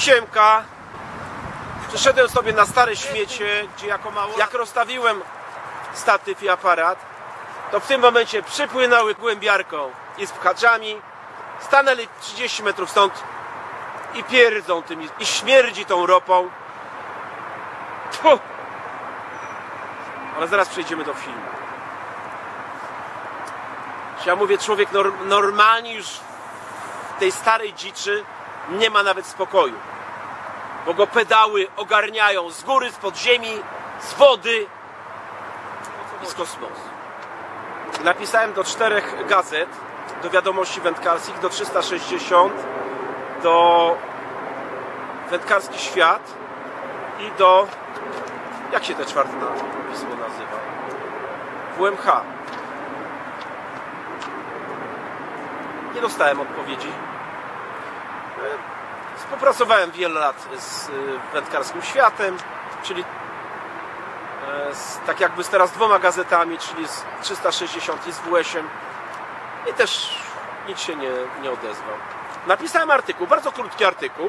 Siemka. Przyszedłem sobie na stare śmiecie, gdzie jako mało... Jak rozstawiłem statyw i aparat, to w tym momencie przypłynęły głębiarką i z pchaczami, stanęli 30 metrów stąd i pierdzą tymi, i śmierdzi tą ropą. Puh. Ale zaraz przejdziemy do filmu. Ja mówię, człowiek normalnie już w tej starej dziczy nie ma nawet spokoju, bo go pedały ogarniają z góry, z podziemi, z wody i z kosmosu. Napisałem do 4 gazet, do Wiadomości Wędkarskich, do 360, do Wędkarski Świat i do... jak się te czwarte pismo nazywa? WMH. Nie dostałem odpowiedzi. Współpracowałem wiele lat z Wędkarskim Światem, czyli tak jakby teraz 2 gazetami, czyli z 360 i z WS-iem, i też nikt się nie odezwał. Napisałem artykuł, bardzo krótki artykuł.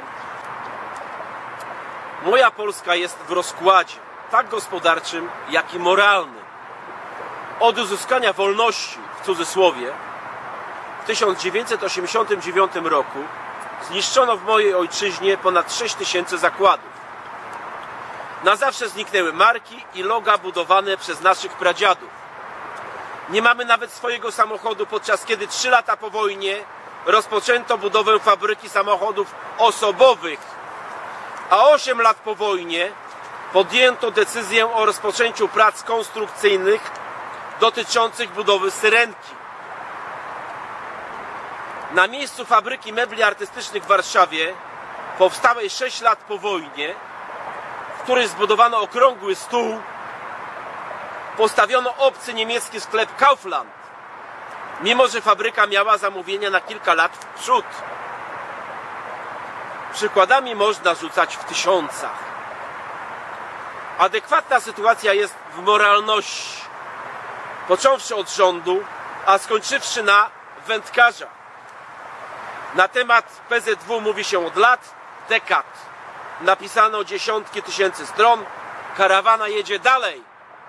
Moja Polska jest w rozkładzie, tak gospodarczym, jak i moralnym. Od uzyskania wolności, w cudzysłowie, w 1989 roku zniszczono w mojej ojczyźnie ponad 6000 zakładów. Na zawsze zniknęły marki i loga budowane przez naszych pradziadów. Nie mamy nawet swojego samochodu, podczas kiedy 3 lata po wojnie rozpoczęto budowę fabryki samochodów osobowych, a 8 lat po wojnie podjęto decyzję o rozpoczęciu prac konstrukcyjnych dotyczących budowy Syrenki. Na miejscu fabryki mebli artystycznych w Warszawie, powstałej 6 lat po wojnie, w której zbudowano okrągły stół, postawiono obcy niemiecki sklep Kaufland, mimo że fabryka miała zamówienia na kilka lat w przód. Przykładami można rzucać w tysiącach. Adekwatna sytuacja jest w moralności, począwszy od rządu, a skończywszy na wędkarzach. Na temat PZW mówi się od lat, dekad. Napisano dziesiątki tysięcy stron, karawana jedzie dalej.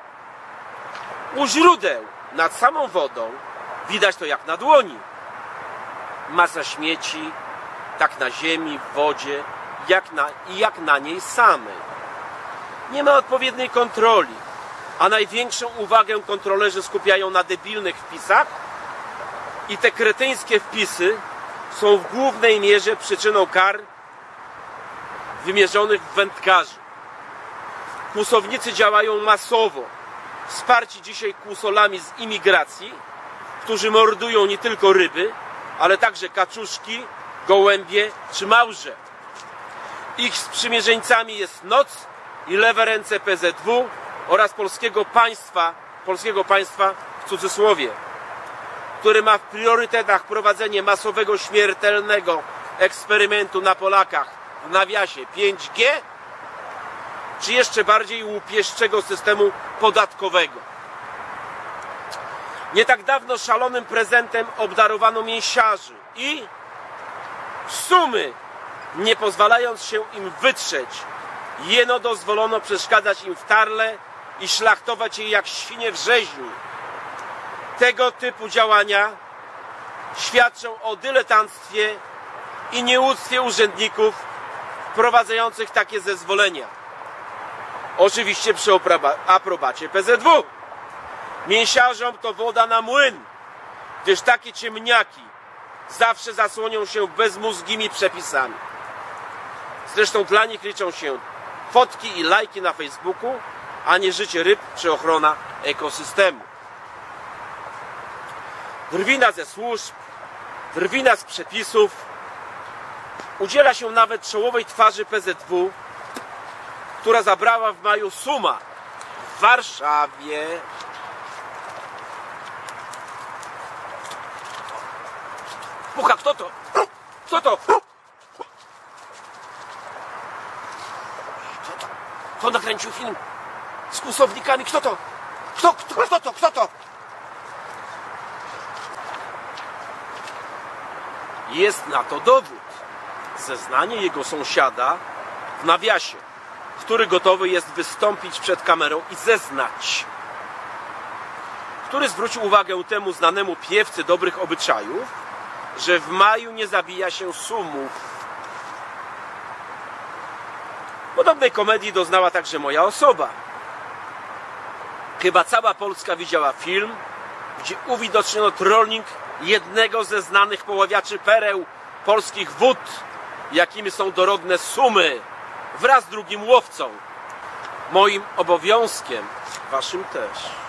U źródeł, nad samą wodą, widać to jak na dłoni. Masa śmieci, tak na ziemi, w wodzie, jak na niej samej. Nie ma odpowiedniej kontroli, a największą uwagę kontrolerzy skupiają na debilnych wpisach i te kretyńskie wpisy są w głównej mierze przyczyną kar wymierzonych w wędkarzy. Kłusownicy działają masowo, wsparci dzisiaj kłusolami z imigracji, którzy mordują nie tylko ryby, ale także kaczuszki, gołębie czy małże. Ich sprzymierzeńcami jest NOC i lewe ręce PZW oraz polskiego państwa w cudzysłowie, który ma w priorytetach prowadzenie masowego, śmiertelnego eksperymentu na Polakach, w nawiasie 5G, czy jeszcze bardziej łupieszczego systemu podatkowego. Nie tak dawno szalonym prezentem obdarowano mięsiarzy i sumy, nie pozwalając się im wytrzeć, jeno dozwolono przeszkadzać im w tarle i szlachtować je jak świnie w rzeźni. Tego typu działania świadczą o dyletanctwie i nieuctwie urzędników wprowadzających takie zezwolenia. Oczywiście przy aprobacie PZW. Mięsiarzom to woda na młyn, gdyż takie ciemniaki zawsze zasłonią się bezmózgimi przepisami. Zresztą dla nich liczą się fotki i lajki na Facebooku, a nie życie ryb czy ochrona ekosystemu. Drwina ze służb, drwina z przepisów, udziela się nawet czołowej twarzy PZW, która zabrała w maju suma w Warszawie. Pucha, kto to? Kto to? Kto nakręcił film z kłusownikami? Kto to? Kto to? Jest na to dowód. zeznanie jego sąsiada w nawiasie, który gotowy jest wystąpić przed kamerą i zeznać, który zwrócił uwagę temu znanemu piewcy dobrych obyczajów, że w maju nie zabija się sumów. Podobnej komedii doznała także moja osoba. Chyba cała Polska widziała film, gdzie uwidoczniono trolling jednego ze znanych poławiaczy pereł polskich wód, jakimi są dorodne Sumy, wraz z drugim łowcą. Moim obowiązkiem, waszym też,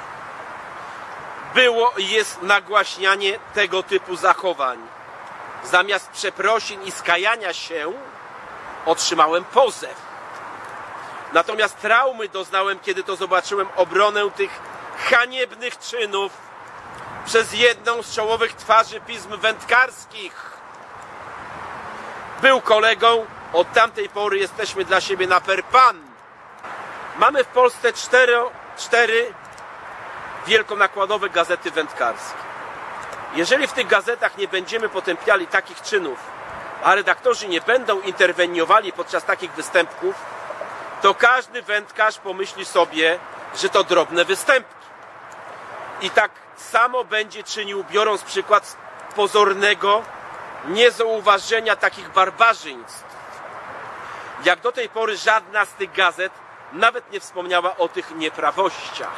było i jest nagłaśnianie tego typu zachowań. Zamiast przeprosin i skajania się, otrzymałem pozew. Natomiast traumy doznałem, kiedy to zobaczyłem obronę tych haniebnych czynów przez jedną z czołowych twarzy pism wędkarskich. Był kolegą, od tamtej pory jesteśmy dla siebie na per pan. Mamy w Polsce cztery wielkonakładowe gazety wędkarskie. Jeżeli w tych gazetach nie będziemy potępiali takich czynów, a redaktorzy nie będą interweniowali podczas takich występków, to każdy wędkarz pomyśli sobie, że to drobne występki. I tak samo będzie czynił, biorąc przykład z pozornego niezauważenia takich barbarzyństw. Jak do tej pory żadna z tych gazet nawet nie wspomniała o tych nieprawościach.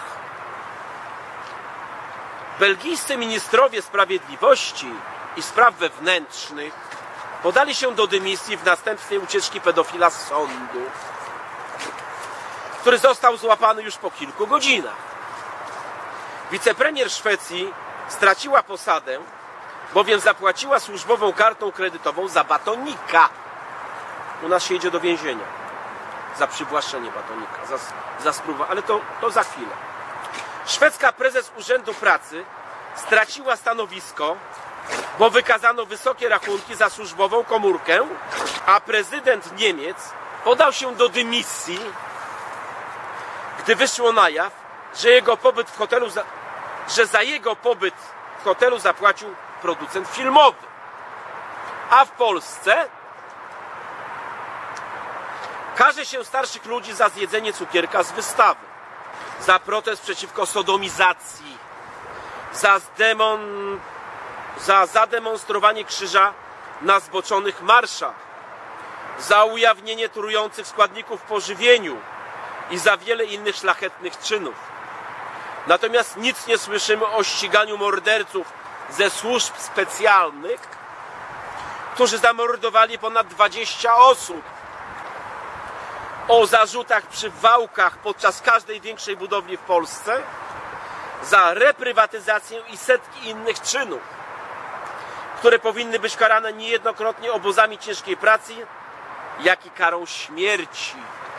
Belgijscy ministrowie sprawiedliwości i spraw wewnętrznych podali się do dymisji w następstwie ucieczki pedofila z sądu, który został złapany już po kilku godzinach. Wicepremier Szwecji straciła posadę, bowiem zapłaciła służbową kartą kredytową za batonika. U nas się idzie do więzienia za przywłaszczenie batonika, za spróbę, ale to za chwilę. Szwedzka prezes Urzędu Pracy straciła stanowisko, bo wykazano wysokie rachunki za służbową komórkę, a prezydent Niemiec podał się do dymisji, gdy wyszło na jaw, że za jego pobyt w hotelu zapłacił producent filmowy. A w Polsce karze się starszych ludzi za zjedzenie cukierka z wystawy, za protest przeciwko sodomizacji, za zademonstrowanie krzyża na zboczonych marszach, za ujawnienie trujących składników w pożywieniu i za wiele innych szlachetnych czynów. Natomiast nic nie słyszymy o ściganiu morderców ze służb specjalnych, którzy zamordowali ponad 20 osób, o zarzutach przy wałkach podczas każdej większej budowli w Polsce, za reprywatyzację i setki innych czynów, które powinny być karane niejednokrotnie obozami ciężkiej pracy, jak i karą śmierci.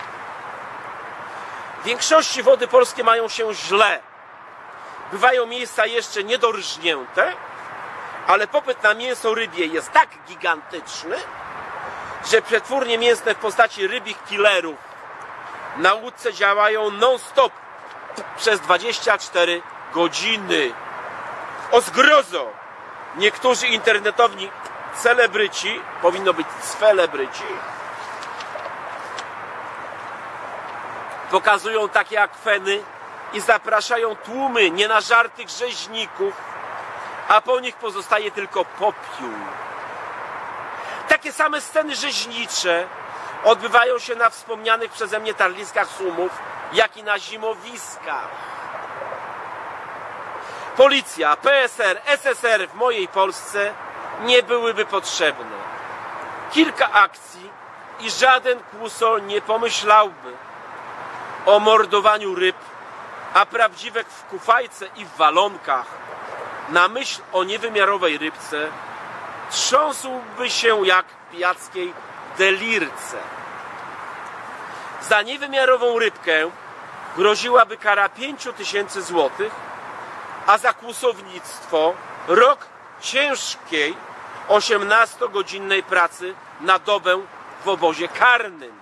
W większości wody polskie mają się źle. Bywają miejsca jeszcze niedorżnięte, ale popyt na mięso rybie jest tak gigantyczny, że przetwórnie mięsne w postaci rybich killerów na łódce działają non-stop przez 24 godziny. O zgrozo! Niektórzy internetowi celebryci, powinno być celebryci, pokazują takie akweny i zapraszają tłumy nienażartych rzeźników, a po nich pozostaje tylko popiół. Takie same sceny rzeźnicze odbywają się na wspomnianych przeze mnie tarliskach Sumów, jak i na zimowiskach. Policja, PSR, SSR w mojej Polsce nie byłyby potrzebne. Kilka akcji i żaden kłusol nie pomyślałby o mordowaniu ryb, a prawdziwek w kufajce i w walonkach na myśl o niewymiarowej rybce trząsłby się jak w pijackiej delirce. Za niewymiarową rybkę groziłaby kara 5000 złotych, a za kłusownictwo rok ciężkiej 18-godzinnej pracy na dobę w obozie karnym.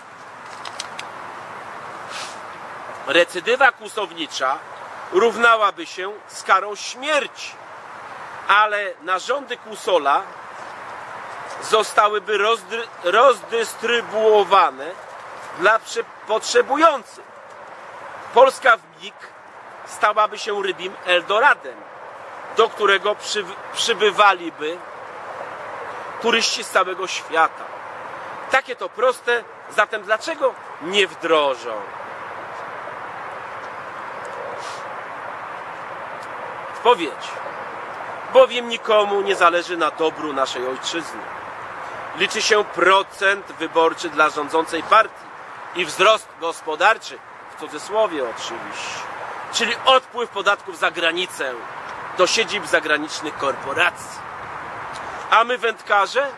Recydywa kłusownicza równałaby się z karą śmierci, ale na rządy kłusola zostałyby rozdystrybuowane dla potrzebujących. Polska w mig stałaby się rybim Eldoradem, do którego przybywaliby turyści z całego świata. Takie to proste, zatem dlaczego nie wdrożą? Odpowiedź. Bowiem nikomu nie zależy na dobru naszej ojczyzny. Liczy się procent wyborczy dla rządzącej partii i wzrost gospodarczy, w cudzysłowie oczywiście, czyli odpływ podatków za granicę do siedzib zagranicznych korporacji. A my wędkarze?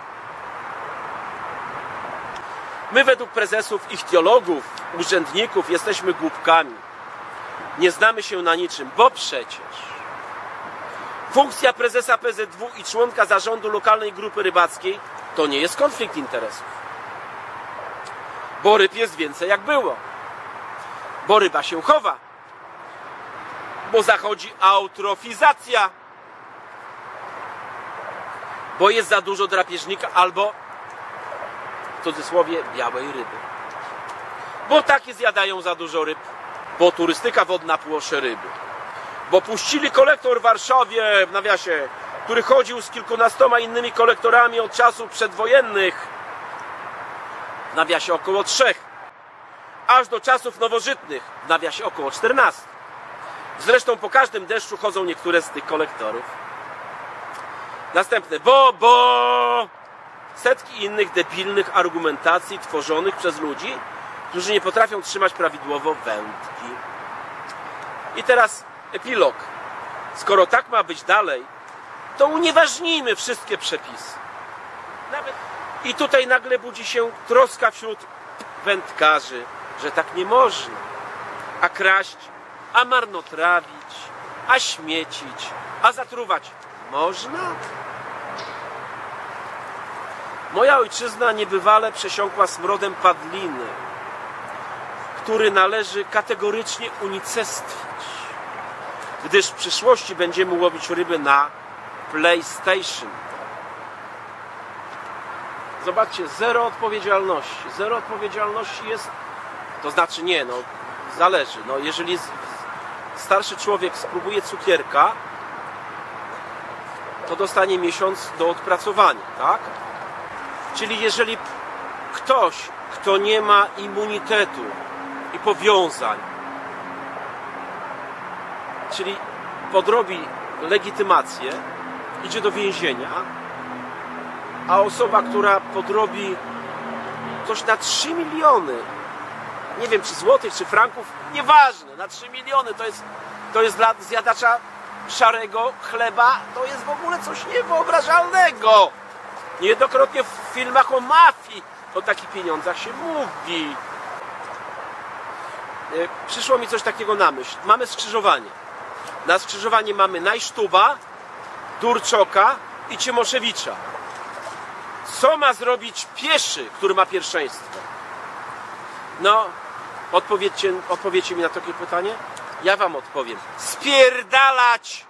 My według prezesów, ichtiologów, urzędników jesteśmy głupkami. Nie znamy się na niczym, bo przecież funkcja prezesa PZW i członka zarządu lokalnej grupy rybackiej to nie jest konflikt interesów. Bo ryb jest więcej jak było. Bo ryba się chowa. Bo zachodzi eutrofizacja. Bo jest za dużo drapieżnika albo, w cudzysłowie, białej ryby. Bo takie zjadają za dużo ryb. Bo turystyka wodna płosze ryby. Bo puścili kolektor w Warszawie, w nawiasie, który chodził z kilkunastoma innymi kolektorami od czasów przedwojennych, w nawiasie około 3, aż do czasów nowożytnych, w nawiasie około 14. Zresztą po każdym deszczu chodzą niektóre z tych kolektorów. Następne, bo setki innych debilnych argumentacji tworzonych przez ludzi, którzy nie potrafią trzymać prawidłowo wędki. I teraz epilog. Skoro tak ma być dalej, to unieważnijmy wszystkie przepisy. I tutaj nagle budzi się troska wśród wędkarzy, że tak nie można. A kraść, a marnotrawić, a śmiecić, a zatruwać można? Moja ojczyzna niebywale przesiąkła smrodem padliny, który należy kategorycznie unicestwić, gdyż w przyszłości będziemy łowić ryby na PlayStation. Zobaczcie, zero odpowiedzialności. Zero odpowiedzialności jest, to znaczy nie, no zależy. No, jeżeli starszy człowiek spróbuje cukierka, to dostanie miesiąc do odpracowania, tak? Czyli jeżeli ktoś, kto nie ma immunitetu i powiązań, czyli podrobi legitymację, idzie do więzienia, a osoba, która podrobi coś na 3 miliony, nie wiem czy złotych, czy franków, nieważne, na 3 miliony, to jest dla zjadacza szarego chleba, to jest w ogóle coś niewyobrażalnego. Niejednokrotnie w filmach o mafii o takich pieniądzach się mówi. Przyszło mi coś takiego na myśl. Mamy skrzyżowanie. Na skrzyżowanie mamy Najsztuba, Durczoka i Cimoszewicza. Co ma zrobić pieszy, który ma pierwszeństwo? No, odpowiedzcie mi na takie pytanie. Ja wam odpowiem. Spierdalać!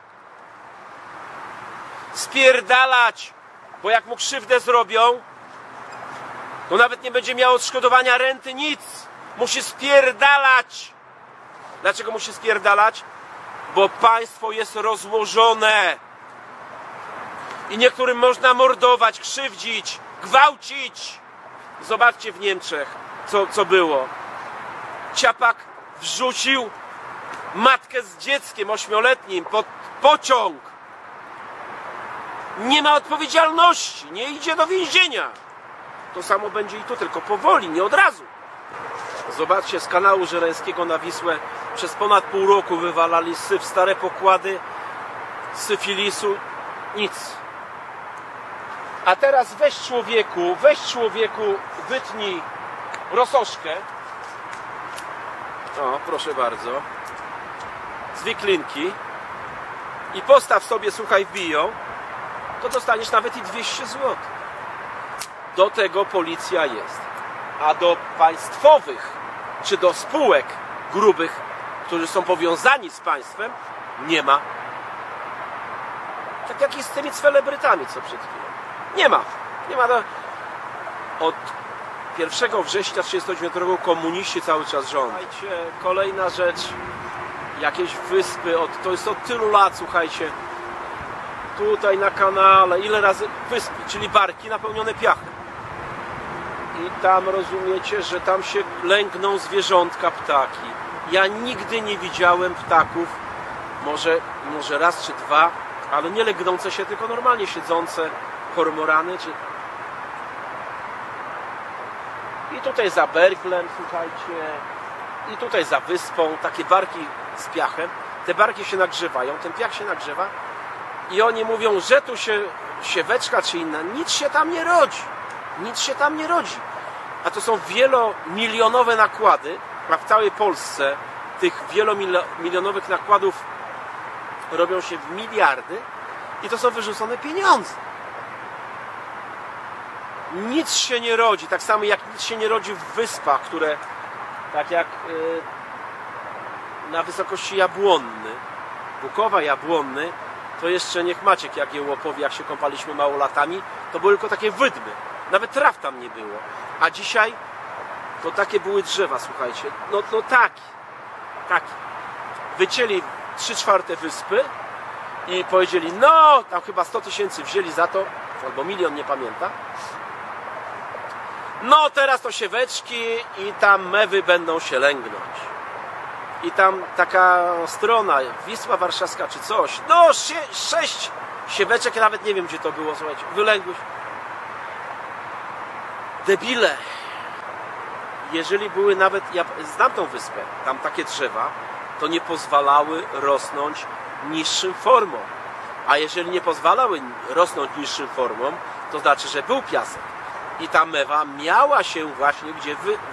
Spierdalać! Bo jak mu krzywdę zrobią, to nawet nie będzie miał odszkodowania renty, nic. Musi spierdalać. Dlaczego musi spierdalać? Bo państwo jest rozłożone. I niektórym można mordować, krzywdzić, gwałcić. Zobaczcie w Niemczech, co było. Ciapak wrzucił matkę z dzieckiem 8-letnim pod pociąg. Nie ma odpowiedzialności, nie idzie do więzienia. To samo będzie i tu, tylko powoli, nie od razu. Zobaczcie, z kanału Żeleńskiego na Wisłę przez ponad pół roku wywalali syf, stare pokłady syfilisu, nic. A teraz weź człowieku, wytnij rososzkę. O, proszę bardzo. Z wiklinki. I postaw sobie, słuchaj, wbiją, to dostaniesz nawet i 200 zł. Do tego policja jest. A do państwowych, czy do spółek grubych, którzy są powiązani z państwem, nie ma. Tak jak jest z tymi celebrytami, co przed chwilą. Nie ma. Nie ma to... Od 1 września 1939 roku komuniści cały czas rządzą. Słuchajcie, kolejna rzecz. Jakieś wyspy, to jest od tylu lat, słuchajcie. Tutaj na kanale, ile razy wyspy, czyli barki napełnione piachem. I tam rozumiecie, że tam się lęgną zwierzątka, ptaki. Ja nigdy nie widziałem ptaków, może raz czy dwa, ale nie lęgnące się, tylko normalnie siedzące kormorany. I tutaj za Berglem, słuchajcie, i tutaj za wyspą, takie barki z piachem. Te barki się nagrzewają, ten piach się nagrzewa i oni mówią, że tu się sieweczka czy inna, nic się tam nie rodzi. Nic się tam nie rodzi. A to są wielomilionowe nakłady, a w całej Polsce tych wielomilionowych nakładów robią się w miliardy i to są wyrzucone pieniądze. Nic się nie rodzi, tak samo jak nic się nie rodzi w wyspach, które tak jak na wysokości Jabłonny, Bukowa, Jabłonny, to jeszcze niech Maciek jak je opowie, jak się kąpaliśmy małolatami, to były tylko takie wydmy, nawet traw tam nie było, a dzisiaj to takie były drzewa, słuchajcie, no taki, wycięli 3/4 wyspy i powiedzieli, no tam chyba 100 000 wzięli za to, albo 1 000 000, nie pamiętam. No teraz to sieweczki i tam mewy będą się lęgnąć. I tam taka strona, Wisła Warszawska czy coś, no 6 sieweczek, ja nawet nie wiem gdzie to było, słuchajcie, wylęgły się. Debile. Jeżeli były nawet, ja znam tą wyspę, tam takie drzewa, to nie pozwalały rosnąć niższym formom. A jeżeli nie pozwalały rosnąć niższym formom, to znaczy, że był piasek. I ta mewa miała się właśnie gdzie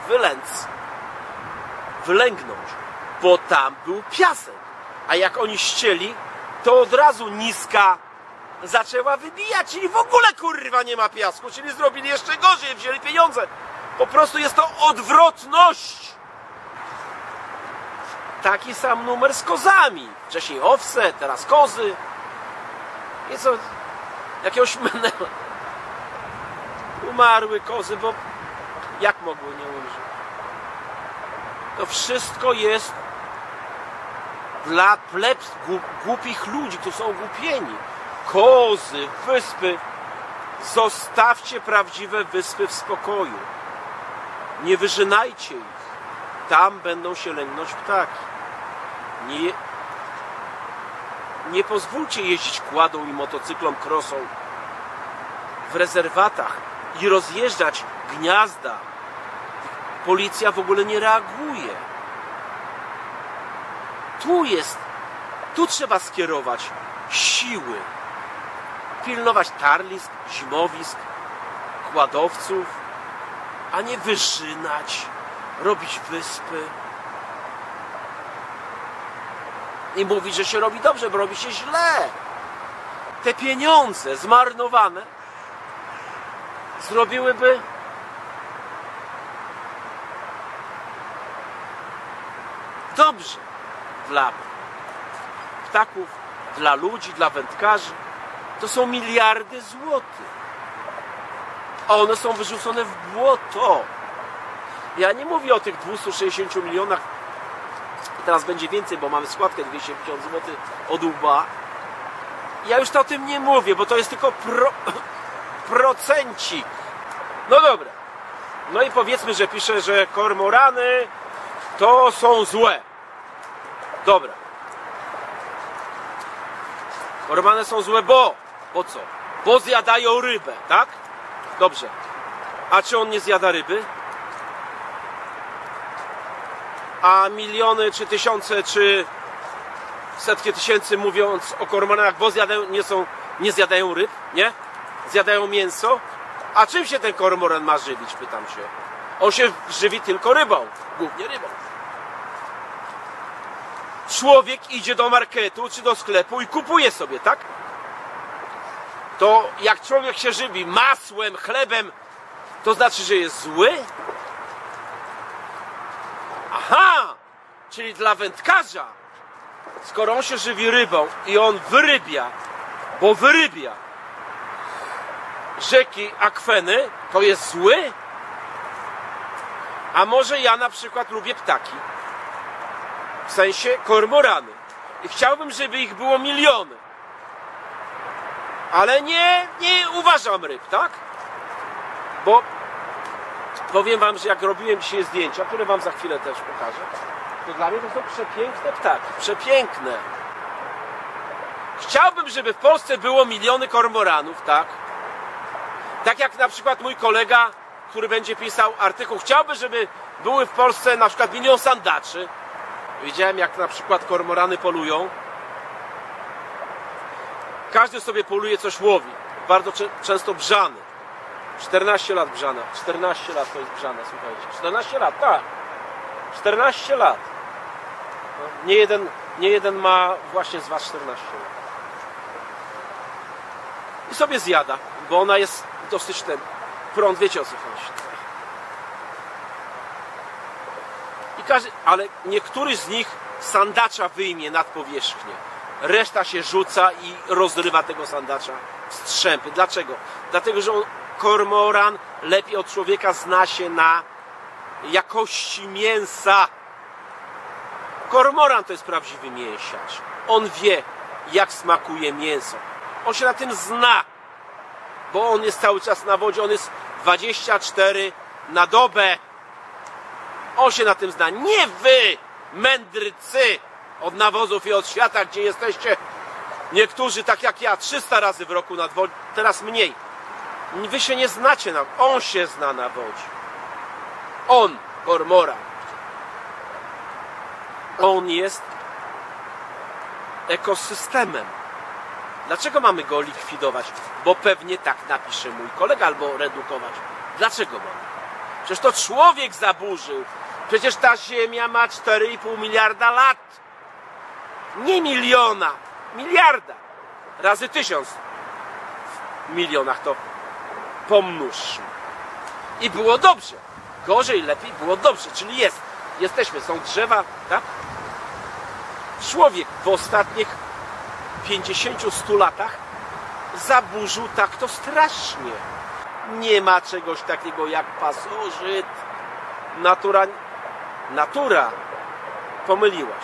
wylęgnąć, bo tam był piasek. A jak oni ścieli, to od razu niska zaczęła wybijać, czyli w ogóle kurwa nie ma piasku, czyli zrobili jeszcze gorzej, wzięli pieniądze. Po prostu jest to odwrotność. Taki sam numer z kozami. Wcześniej owce, teraz kozy. I co? Jakiegoś menela. Umarły kozy, bo jak mogły nie umrzeć? To wszystko jest dla plebs, głupich ludzi, którzy są ogłupieni. Kozy, wyspy. Zostawcie prawdziwe wyspy w spokoju. Nie wyżynajcie ich. Tam będą się lęgnąć ptaki. Nie pozwólcie jeździć kładą i motocyklom krosą w rezerwatach i rozjeżdżać gniazda. Policja w ogóle nie reaguje. Tu trzeba skierować siły. Pilnować tarlisk, zimowisk, kładowców, a nie wyżynać, robić wyspy. I mówić, że się robi dobrze, bo robi się źle. Te pieniądze zmarnowane zrobiłyby dobrze dla ptaków, dla ludzi, dla wędkarzy. To są miliardy złotych. A one są wyrzucone w błoto. Ja nie mówię o tych 260 milionach. Teraz będzie więcej, bo mamy składkę 250 zł od łba. Ja już to o tym nie mówię, bo to jest tylko procencik. No dobra. No i powiedzmy, że pisze, że kormorany to są złe. Dobra. Kormorany są złe, bo co? Bo zjadają rybę, tak? Dobrze. A czy on nie zjada ryby? A miliony, czy tysiące, czy setki tysięcy mówiąc o kormoranach, bo nie zjadają ryb, nie? Zjadają mięso. A czym się ten kormoran ma żywić, pytam się. On się żywi tylko rybą, głównie rybą. Człowiek idzie do marketu, czy do sklepu i kupuje sobie, tak? To jak człowiek się żywi masłem, chlebem, to znaczy, że jest zły? Aha! Czyli dla wędkarza, skoro on się żywi rybą i on wyrybia, bo wyrybia, rzeki, akweny, to jest zły? A może ja na przykład lubię ptaki? W sensie kormorany. I chciałbym, żeby ich było miliony. Ale nie uważam ryb, tak? Bo powiem wam, że jak robiłem dzisiaj zdjęcia, które wam za chwilę też pokażę, to dla mnie to są przepiękne ptaki. Przepiękne. Chciałbym, żeby w Polsce było miliony kormoranów, tak? Tak jak na przykład mój kolega, który będzie pisał artykuł, chciałby, żeby były w Polsce na przykład 1 milion sandaczy. Widziałem, jak na przykład kormorany polują. Każdy sobie poluje, coś łowi. Bardzo często brzany. 14 lat brzana. 14 lat to jest brzana, słuchajcie. 14 lat, tak. 14 lat. No, nie jeden ma właśnie z was 14 lat. I sobie zjada, bo ona jest dosyć ten prąd, wiecie o co chodzi. I ale niektóry z nich sandacza wyjmie nad powierzchnię. Reszta się rzuca i rozrywa tego sandacza w strzępy. Dlaczego? Dlatego, że kormoran lepiej od człowieka zna się na jakości mięsa. Kormoran to jest prawdziwy mięsiarz. On wie, jak smakuje mięso. On się na tym zna, bo on jest cały czas na wodzie. On jest 24 na dobę. On się na tym zna. Nie wy, mędrcy od nawozów i od świata, gdzie jesteście niektórzy, tak jak ja, 300 razy w roku nad wodą, teraz mniej. Wy się nie znacie na... On się zna na wodzie. On, kormoran. On jest ekosystemem. Dlaczego mamy go likwidować? Bo pewnie tak napisze mój kolega, albo redukować. Dlaczego mamy? Przecież to człowiek zaburzył. Przecież ta Ziemia ma 4,5 miliarda lat. Nie miliona, miliarda. Razy 1000 w milionach to pomnóżmy. I było dobrze. Gorzej, lepiej, było dobrze. Czyli jesteśmy, są drzewa, tak? Człowiek w ostatnich 50-100 latach zaburzył tak to strasznie. Nie ma czegoś takiego jak pasożyt. Natura pomyliłaś.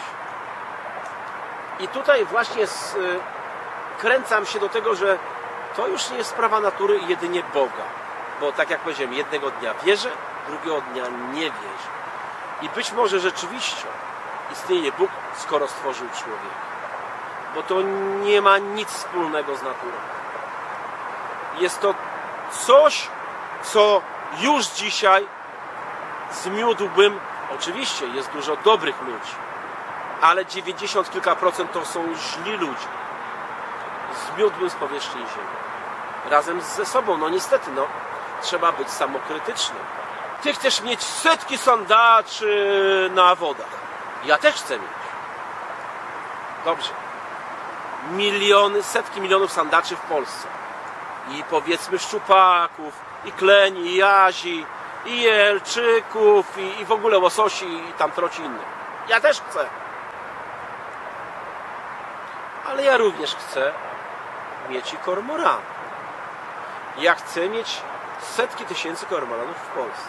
I tutaj właśnie kręcam się do tego, że to już nie jest sprawa natury, jedynie Boga. Bo tak jak powiedziałem, jednego dnia wierzę, drugiego dnia nie wierzę. I być może rzeczywiście istnieje Bóg, skoro stworzył człowieka. Bo to nie ma nic wspólnego z naturą. Jest to coś, co już dzisiaj zmiódłbym. Oczywiście jest dużo dobrych ludzi, ale 90 kilka procent to są źli ludzie. Zmiódłbym z powierzchni ziemi. Razem ze sobą, no niestety, no trzeba być samokrytycznym. Ty chcesz mieć setki sandaczy na wodach. Ja też chcę mieć. Dobrze. Setki milionów sandaczy w Polsce. I powiedzmy szczupaków, i kleni, i jazi, i jelczyków, i w ogóle łososi, i tam troci innych. Ja też chcę. Ale ja również chcę mieć i kormoran. Ja chcę mieć setki tysięcy kormoranów w Polsce.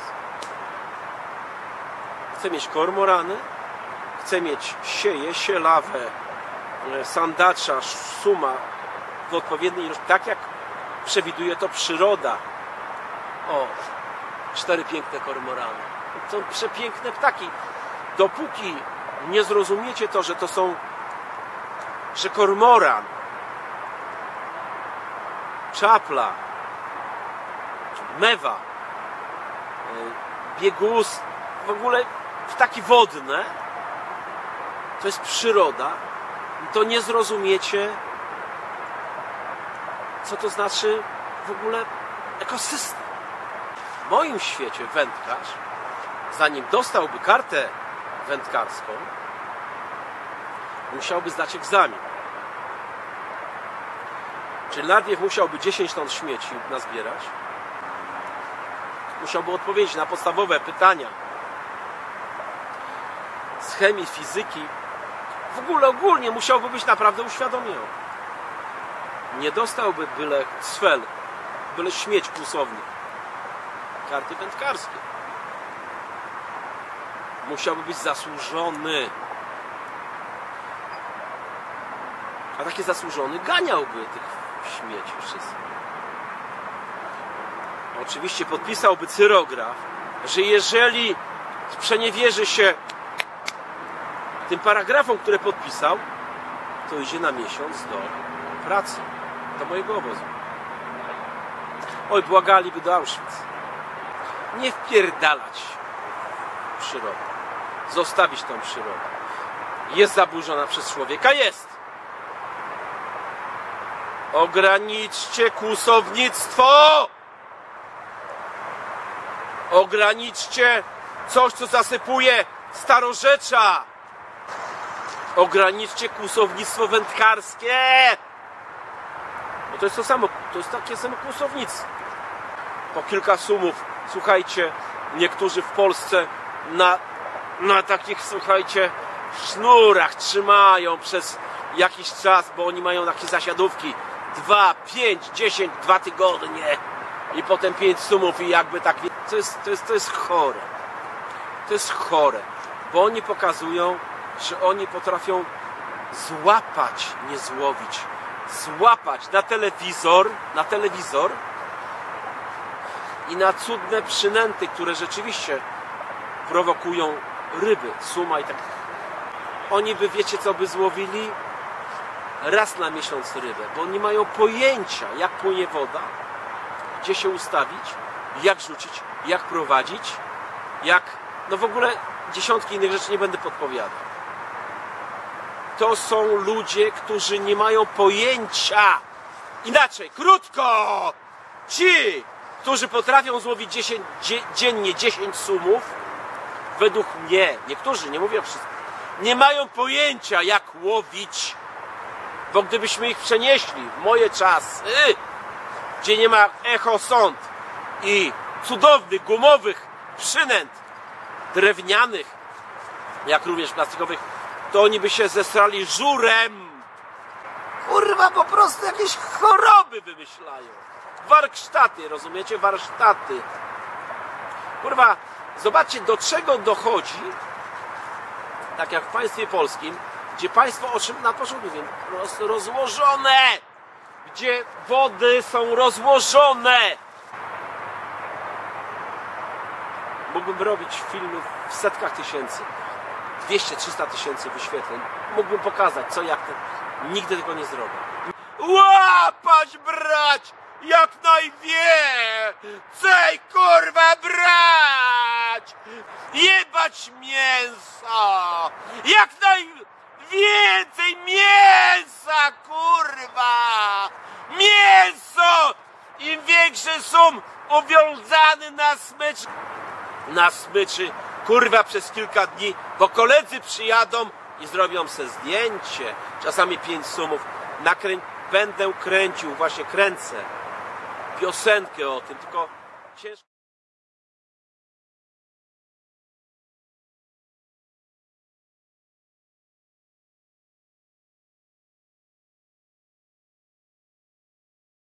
Chcę mieć kormorany, chcę mieć sieje, sielawę, sandacza, suma w odpowiedniej ilości, tak jak przewiduje to przyroda. O, 4 piękne kormorany. To przepiękne ptaki. Dopóki nie zrozumiecie to, że kormoran, czapla, mewa, biegus, w ogóle ptaki wodne, to jest przyroda, to nie zrozumiecie, co to znaczy w ogóle ekosystem. W moim świecie wędkarz, zanim dostałby kartę wędkarską, musiałby zdać egzamin. Czyli najpierw musiałby 10 ton śmieci nazbierać, musiałby odpowiedzieć na podstawowe pytania z chemii, fizyki, w ogóle ogólnie musiałby być naprawdę uświadomiony. Nie dostałby byle cfel byle śmieć kłusownik. Karty wędkarskie. Musiałby być zasłużony. A taki zasłużony ganiałby tych śmieci wszystkich. Oczywiście podpisałby cyrograf, że jeżeli sprzeniewierzy się tym paragrafom, które podpisał, to idzie na miesiąc do pracy, do mojego obozu. Oj, błagaliby do Auschwitz. Nie wpierdalać w przyrodę. Zostawić tą przyrodę. Jest zaburzona przez człowieka? Jest. Ograniczcie kłusownictwo! Ograniczcie coś, co zasypuje starorzecza! Ograniczcie kłusownictwo wędkarskie! Bo to jest to samo, to jest takie samo kłusownictwo. Po kilka sumów, słuchajcie, niektórzy w Polsce na takich, słuchajcie, sznurach trzymają przez jakiś czas, bo oni mają takie zasiadówki 2, 5, 10, 2 tygodnie i potem 5 sumów i jakby tak, to jest chore. To jest chore, bo oni pokazują, że oni potrafią złapać, nie złowić, złapać na telewizor i na cudne przynęty, które rzeczywiście prowokują ryby, suma i tak. Oni by, wiecie co, by złowili raz na miesiąc rybę, bo nie mają pojęcia, jak płynie woda, gdzie się ustawić, jak rzucić, jak prowadzić, jak, no w ogóle dziesiątki innych rzeczy nie będę podpowiadał. To są ludzie, którzy nie mają pojęcia. Inaczej, krótko! Ci, którzy potrafią złowić dziennie 10 sumów, według mnie, niektórzy, nie mówię o wszystkich, nie mają pojęcia, jak łowić. Bo gdybyśmy ich przenieśli w moje czasy, gdzie nie ma echosond i cudownych, gumowych przynęt, drewnianych, jak również plastikowych, to oni by się zesrali żurem. Kurwa, po prostu jakieś choroby wymyślają. Warsztaty, rozumiecie? Warsztaty. Kurwa, zobaczcie, do czego dochodzi, tak jak w państwie polskim, gdzie państwo, o czym na początku mówię, po prostu rozłożone, gdzie wody są rozłożone. Mógłbym robić filmy w setkach tysięcy, 200-300 tysięcy wyświetleń. Mógłbym pokazać, co, jak ten. Nigdy tego nie zrobię. Łapać, brać! Jak najwięcej, kurwa, brać! Jebać mięso! Jak najwięcej mięsa, kurwa! Mięso! Im większy sum uwiązany na smyczy, kurwa, przez kilka dni, bo koledzy przyjadą i zrobią se zdjęcie, czasami 5 sumów. Będę kręcił, właśnie kręcę piosenkę o tym, tylko ciężko.